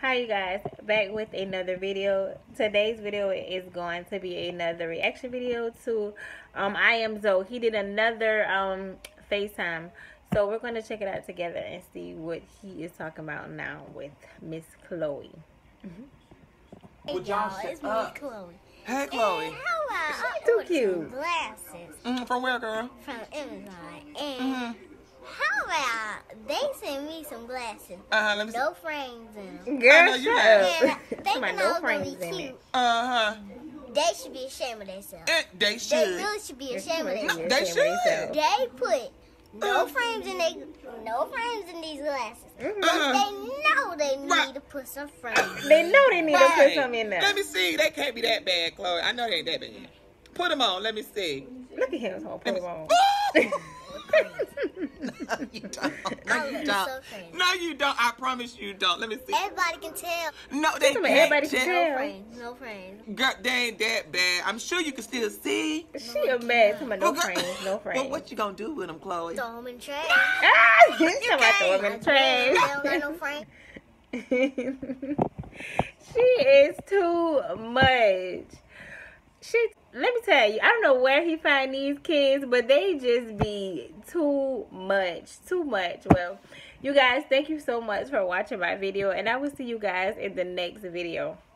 Hi you guys, back with another video. Today's video is going to be another reaction video to I Am Zoe. He did another FaceTime. So we're going to check it out together and see what he is talking about now with Miss Chloe. Hey y'all, it's me, Chloe. Hey, Chloe. And how about I Too ordered cute. some glasses From where, girl? from Amazon. And how about they send me some glasses? Let me see. No frames in them. Girl, know you shut have. up. And Somebody thinking no I was gonna frames be in cute. it. They should be ashamed of themselves. They They should. really should be ashamed of They themselves. They should. They put no frames in these glasses. But they know they need to put some frames. They know they need to put Right. some in there. Let me see. They can't be that bad, Chloe. I know they ain't that bad. Put them on. Let me see. Look at him, put them on. No, you don't. I No, you look don't. so crazy. No, you don't. I promise you don't. Let me see. Everybody can tell. No, they Somebody- can't. everybody can Jen. tell. No frames. No frames. Girl, they ain't that bad. I'm sure you can still see. She a mess. Come on, no Well, girl- frames, no frames. Well, what you gonna do with them, Chloe? Throw them in the trash. Ah, you talking about throw them in the They trash. don't got no frames. She is too much. Let me tell you, I don't know where he find these kids, but they just be too much. Well, you guys, thank you so much for watching my video, and I will see you guys in the next video.